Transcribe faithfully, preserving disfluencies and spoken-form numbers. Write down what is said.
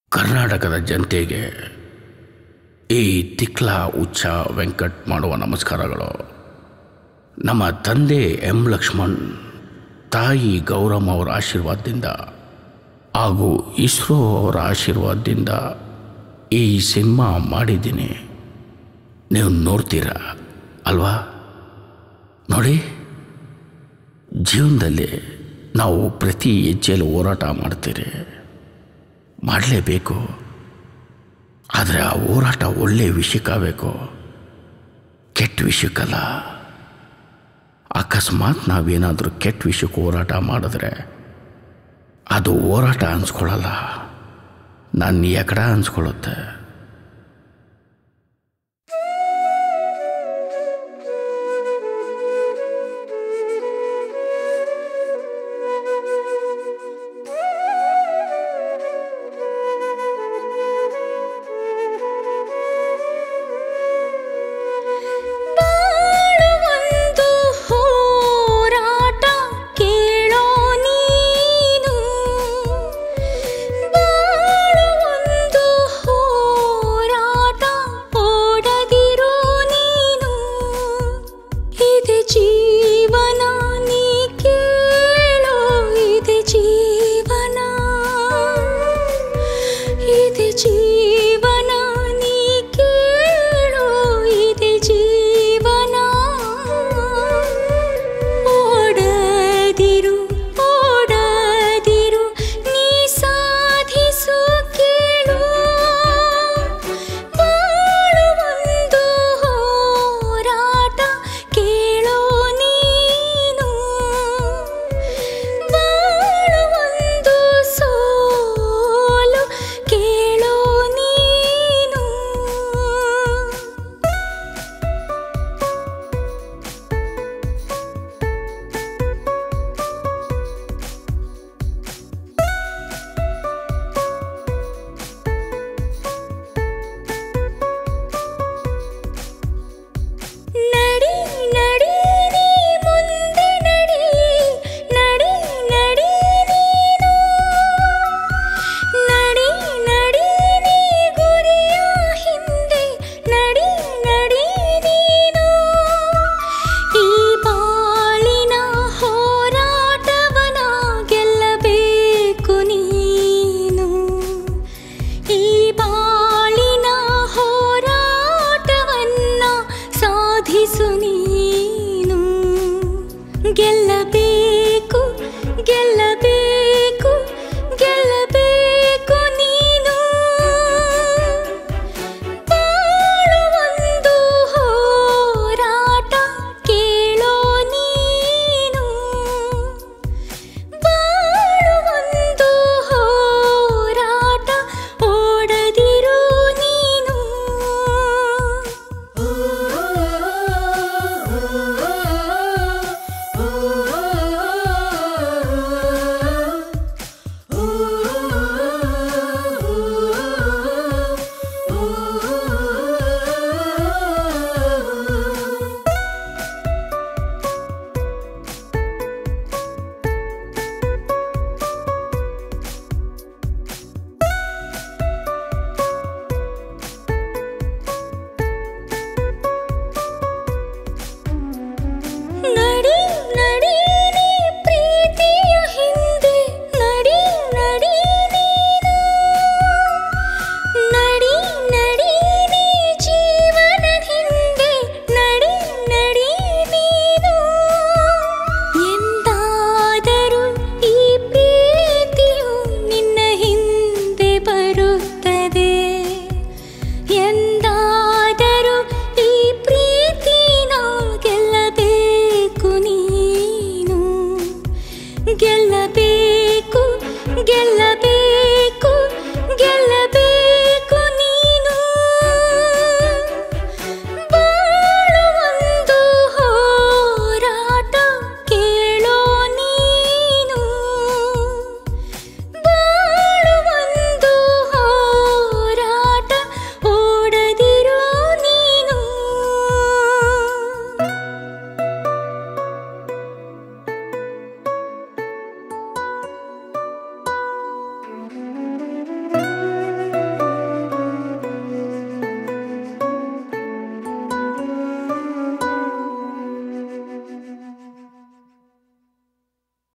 ಕರ್ನಾಟಕದ ಜನತೆಗೆ ಈ ತಿಕ್ಲ ಉಚ್ಚ ವೆಂಕಟ್ ಮಾಡುವ ನಮಸ್ಕಾರಗಳು. ನಮ್ಮ ತಂದೆ ಎಂ ಲಕ್ಷ್ಮಣ್, ತಾಯಿ ಗೌರಮ್ಮ ಅವರ ಆಶೀರ್ವಾದದಿಂದ ಹಾಗೂ ಇಸ್ರೋ ಅವರ ಆಶೀರ್ವಾದದಿಂದ ಈ ಸಿನಿಮಾ ಮಾಡಿದ್ದೀನಿ. ನೀವು ನೋಡ್ತೀರ ಅಲ್ವಾ? ನೋಡಿ, ಜೀವನದಲ್ಲಿ ನಾವು ಪ್ರತಿ ಹೆಜ್ಜೆಯಲ್ಲಿ ಹೋರಾಟ ಮಾಡ್ತೀರಿ, ಮಾಡಲೇಬೇಕು. ಆದರೆ ಆ ಹೋರಾಟ ಒಳ್ಳೆಯ ವಿಷಯಕ್ಕಾಗಬೇಕು, ಕೆಟ್ಟ ವಿಷಯಕ್ಕಲ್ಲ. ಅಕಸ್ಮಾತ್ ನಾವೇನಾದರೂ ಕೆಟ್ಟ ವಿಷಯಕ್ಕೆ ಹೋರಾಟ ಮಾಡಿದ್ರೆ ಅದು ಹೋರಾಟ ಅನ್ಸ್ಕೊಳ್ಳಲ್ಲ, ನಾನು ಎಕಡ ಅನ್ಸ್ಕೊಳ್ಳುತ್ತೆ.